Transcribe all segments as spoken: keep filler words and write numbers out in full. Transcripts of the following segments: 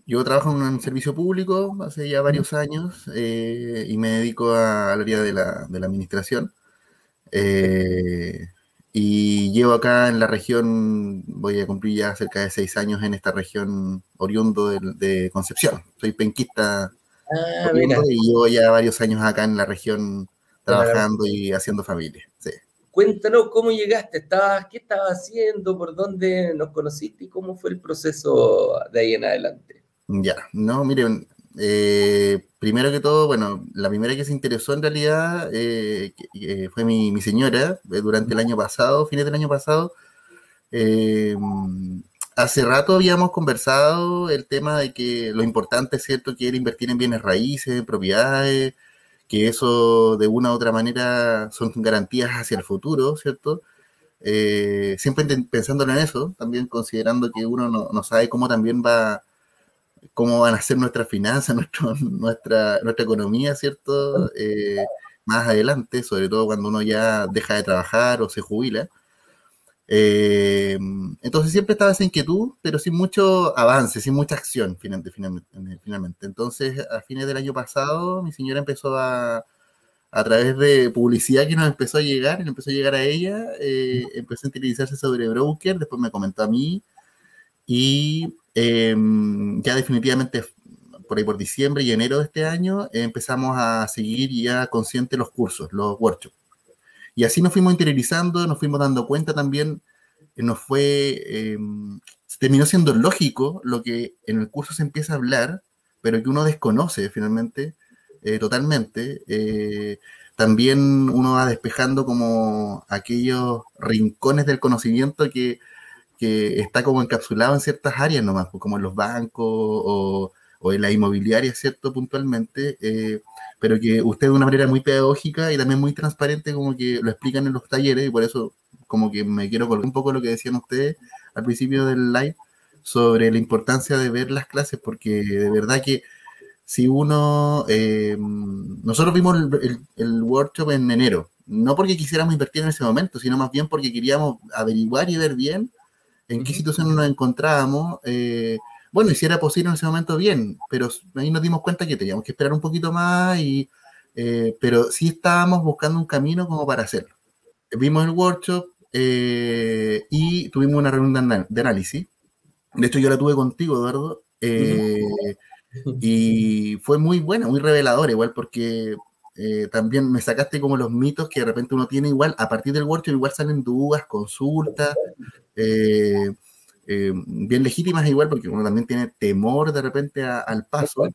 Yo trabajo en un servicio público hace ya Ujú. varios años eh, y me dedico a- al área de la, de la administración. Perfecto. Eh, y llevo acá en la región, voy a cumplir ya cerca de seis años en esta región oriundo de, de Concepción. Soy penquista Ah, oriundo mira, y llevo ya varios años acá en la región de la trabajando región. y haciendo familia. Sí. Cuéntanos cómo llegaste, estabas, qué estabas haciendo, por dónde nos conociste y cómo fue el proceso de ahí en adelante. Ya, no, miren, eh, primero que todo, bueno, la primera que se interesó en realidad eh, que- que fue mi, mi señora eh, durante el año pasado, fines del año pasado. Eh, Hace rato habíamos conversado el tema de que lo importante es cierto que era invertir en bienes raíces, en propiedades, que eso de una u otra manera son garantías hacia el futuro, ¿cierto? Eh, siempre pensándolo en eso, también considerando que uno no, no sabe cómo también va cómo van a ser nuestras finanzas, nuestro, nuestra, nuestra economía, ¿cierto? Eh, más adelante, sobre todo cuando uno ya deja de trabajar o se jubila. Eh, entonces siempre estaba esa inquietud, pero sin mucho avance, sin mucha acción finalmente. finalmente. Entonces, a fines del año pasado, mi señora empezó a, a través de publicidad que nos empezó a llegar, y empezó a llegar a ella, eh, empezó a interesarse sobre broker, después me comentó a mí, y eh, ya definitivamente por ahí por diciembre y enero de este año eh, empezamos a seguir ya consciente los cursos, los workshops. Y así nos fuimos interiorizando, nos fuimos dando cuenta también, eh, nos fue, eh, terminó siendo lógico lo que en el curso se empieza a hablar, pero que uno desconoce finalmente eh, totalmente. Eh, también uno va despejando como aquellos rincones del conocimiento que que está como encapsulado en ciertas áreas nomás, pues, como en los bancos o, o en la inmobiliaria, ¿cierto? Puntualmente, eh, pero que usted de una manera muy pedagógica y también muy transparente como que lo explican en los talleres y por eso como que me quiero colgar un poco lo que decían ustedes al principio del live sobre la importancia de ver las clases, porque de verdad que si uno, eh, nosotros vimos el, el, el workshop en enero, no porque quisiéramos invertir en ese momento, sino más bien porque queríamos averiguar y ver bien en qué Ujú. situación nos encontrábamos. Eh, bueno, y si era posible en ese momento, bien, pero ahí nos dimos cuenta que teníamos que esperar un poquito más, y, eh, pero sí estábamos buscando un camino como para hacerlo. Vimos el workshop eh, y tuvimos una reunión de, de análisis. De hecho, yo la tuve contigo, Eduardo, eh, Ujú. y fue muy buena, muy reveladora, igual porque eh, también me sacaste como los mitos que de repente uno tiene igual, a partir del workshop igual salen dudas, consultas, eh, eh, bien legítimas igual, porque uno también tiene temor de repente a, al paso.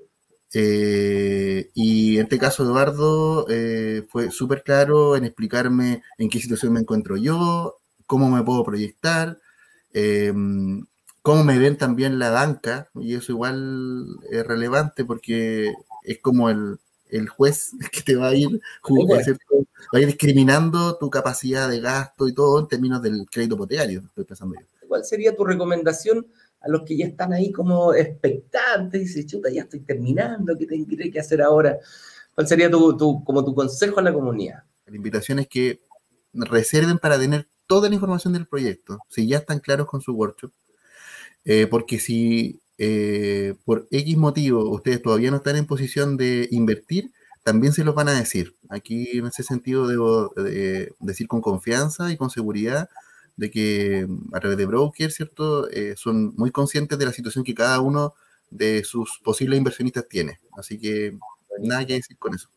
Eh, y en este caso, Eduardo eh, fue súper claro en explicarme en qué situación me encuentro yo, cómo me puedo proyectar, eh, cómo me ven también la banca, y eso igual es relevante porque es como el, el juez que te va a ir, ¿cierto? Va a ir discriminando tu capacidad de gasto y todo en términos del crédito hipotecario, estoy pensando yo. ¿Cuál sería tu recomendación a los que ya están ahí como expectantes? Dices, chuta, ya estoy terminando, ¿qué tendré que hacer ahora? ¿Cuál sería tu, tu, como tu consejo a la comunidad? La invitación es que reserven para tener toda la información del proyecto, si ya están claros con su workshop, eh, porque si eh, por X motivo ustedes todavía no están en posición de invertir, también se los van a decir. Aquí en ese sentido debo de decir con confianza y con seguridad de que a través de brokers, ¿cierto? Eh, son muy conscientes de la situación que cada uno de sus posibles inversionistas tiene. Así que nada que Buenísimo. decir con eso.